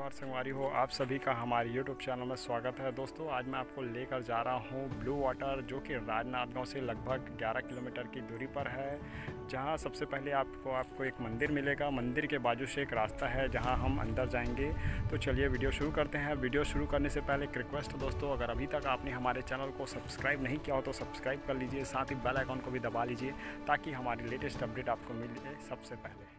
और संगवारी हो, आप सभी का हमारे YouTube चैनल में स्वागत है। दोस्तों आज मैं आपको लेकर जा रहा हूँ ब्लू वाटर, जो कि राजनांदगांव से लगभग 11 किलोमीटर की दूरी पर है। जहाँ सबसे पहले आपको एक मंदिर मिलेगा। मंदिर के बाजू से एक रास्ता है जहाँ हम अंदर जाएंगे। तो चलिए वीडियो शुरू करते हैं। वीडियो शुरू करने से पहले एक रिक्वेस्ट है दोस्तों, अगर अभी तक आपने हमारे चैनल को सब्सक्राइब नहीं किया हो तो सब्सक्राइब कर लीजिए, साथ ही बेल आइकन को भी दबा लीजिए ताकि हमारी लेटेस्ट अपडेट आपको मिले सबसे पहले।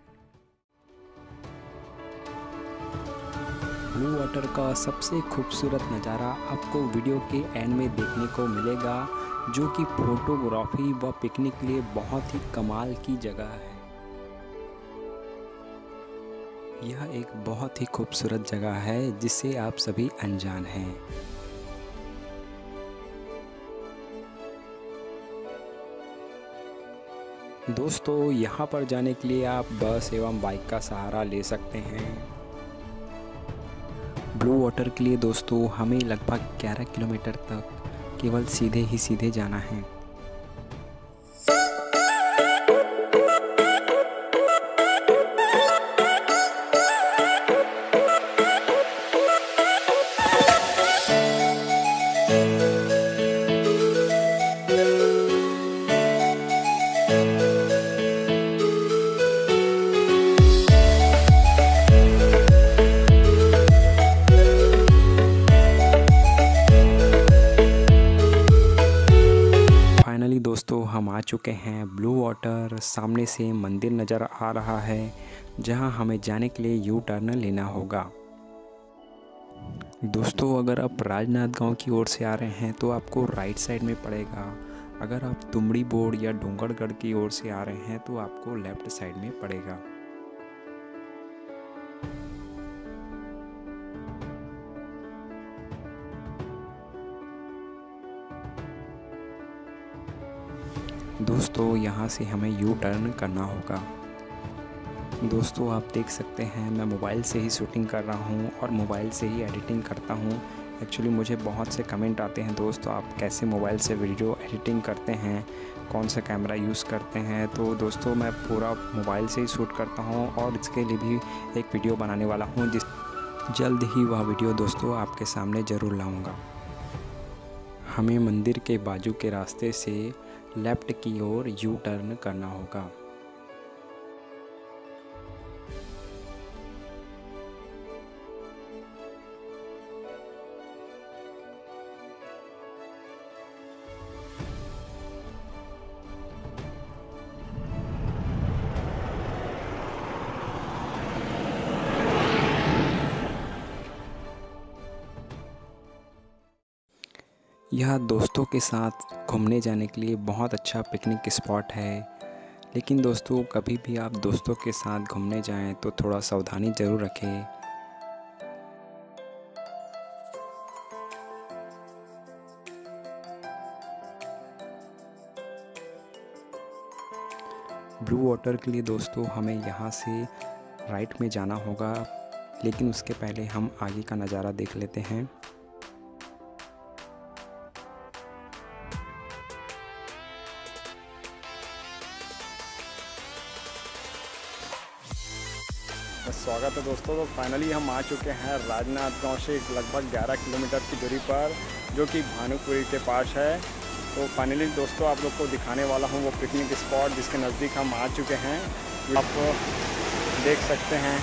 ब्लू वाटर का सबसे खूबसूरत नज़ारा आपको वीडियो के एंड में देखने को मिलेगा, जो कि फोटोग्राफी व पिकनिक के लिए बहुत ही कमाल की जगह है। यह एक बहुत ही खूबसूरत जगह है जिससे आप सभी अनजान हैं। दोस्तों यहाँ पर जाने के लिए आप बस एवं बाइक का सहारा ले सकते हैं। ब्लू वाटर के लिए दोस्तों हमें लगभग 11 किलोमीटर तक केवल सीधे ही सीधे जाना है। दोस्तों हम आ चुके हैं ब्लू वाटर। सामने से मंदिर नज़र आ रहा है जहां हमें जाने के लिए यू टर्न लेना होगा। दोस्तों अगर आप राजनांदगांव की ओर से आ रहे हैं तो आपको राइट साइड में पड़ेगा। अगर आप तुमड़ी बोर्ड या डोंगरगढ़ की ओर से आ रहे हैं तो आपको लेफ्ट साइड में पड़ेगा। दोस्तों यहाँ से हमें यू टर्न करना होगा। दोस्तों आप देख सकते हैं मैं मोबाइल से ही शूटिंग कर रहा हूँ और मोबाइल से ही एडिटिंग करता हूँ। एक्चुअली मुझे बहुत से कमेंट आते हैं दोस्तों, आप कैसे मोबाइल से वीडियो एडिटिंग करते हैं, कौन सा कैमरा यूज़ करते हैं। तो दोस्तों मैं पूरा मोबाइल से ही शूट करता हूँ और इसके लिए भी एक वीडियो बनाने वाला हूँ, जल्द ही वह वीडियो दोस्तों आपके सामने ज़रूर लाऊँगा। हमें मंदिर के बाजू के रास्ते से लेफ़्ट की ओर यू टर्न करना होगा। यह दोस्तों के साथ घूमने जाने के लिए बहुत अच्छा पिकनिक स्पॉट है, लेकिन दोस्तों कभी भी आप दोस्तों के साथ घूमने जाएं तो थोड़ा सावधानी ज़रूर रखें। ब्लू वाटर के लिए दोस्तों हमें यहाँ से राइट में जाना होगा, लेकिन उसके पहले हम आगे का नज़ारा देख लेते हैं। स्वागत है दोस्तों। तो फाइनली हम आ चुके हैं राजनांदगांव से लगभग 11 किलोमीटर की दूरी पर, जो कि भानुपुरी के पास है। तो फाइनली दोस्तों आप लोग को दिखाने वाला हूं वो पिकनिक स्पॉट जिसके नज़दीक हम आ चुके हैं। आप देख सकते हैं।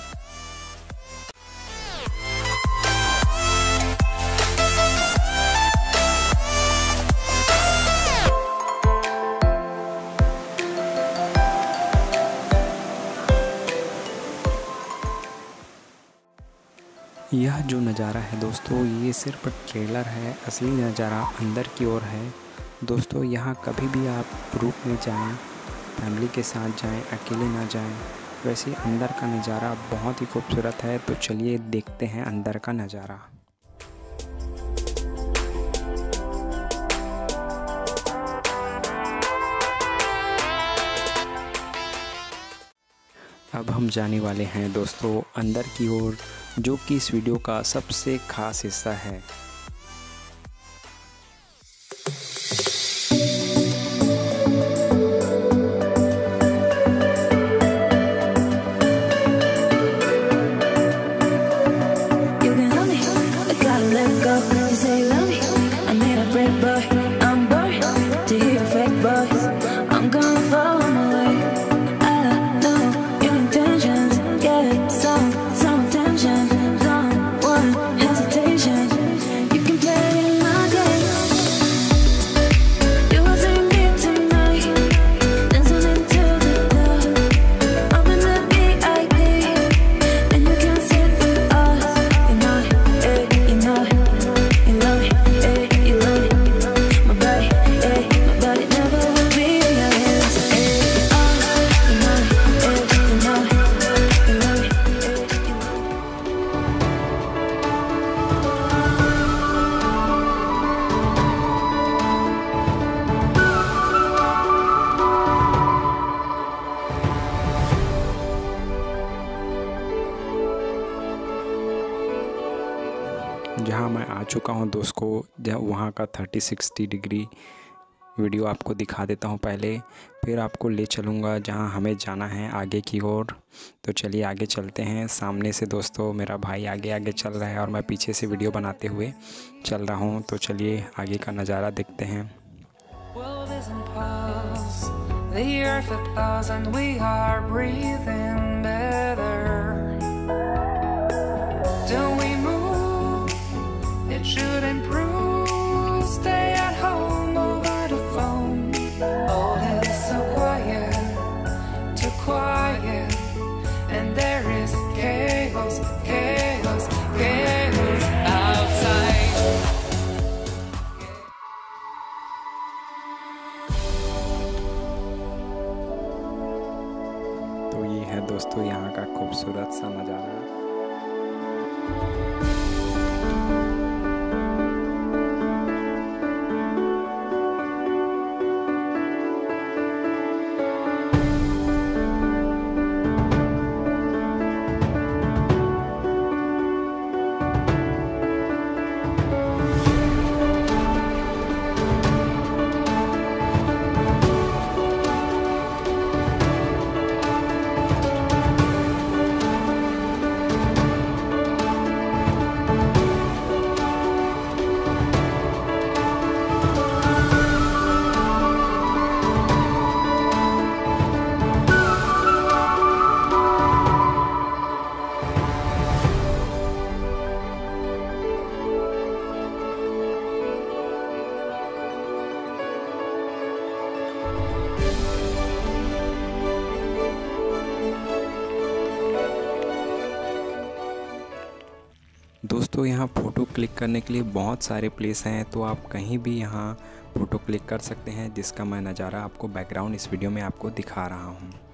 यह जो नज़ारा है दोस्तों ये सिर्फ ट्रेलर है, असली नज़ारा अंदर की ओर है। दोस्तों यहाँ कभी भी आप ग्रुप में जाएं, फैमिली के साथ जाएं, अकेले ना जाएं। वैसे अंदर का नज़ारा बहुत ही खूबसूरत है। तो चलिए देखते हैं अंदर का नज़ारा। अब हम जाने वाले हैं दोस्तों अंदर की ओर, जो कि इस वीडियो का सबसे खास हिस्सा है। जहाँ मैं आ चुका हूँ दोस्तों, जहाँ वहाँ का 360 डिग्री वीडियो आपको दिखा देता हूँ पहले, फिर आपको ले चलूँगा जहाँ हमें जाना है आगे की ओर। तो चलिए आगे चलते हैं। सामने से दोस्तों मेरा भाई आगे आगे चल रहा है और मैं पीछे से वीडियो बनाते हुए चल रहा हूँ। तो चलिए आगे का नज़ारा देखते हैं। तो ये है दोस्तों यहाँ का खूबसूरत सा नज़ारा। दोस्तों यहाँ फ़ोटो क्लिक करने के लिए बहुत सारे प्लेस हैं, तो आप कहीं भी यहाँ फ़ोटो क्लिक कर सकते हैं, जिसका मैं नज़ारा आपको बैकग्राउंड इस वीडियो में आपको दिखा रहा हूँ।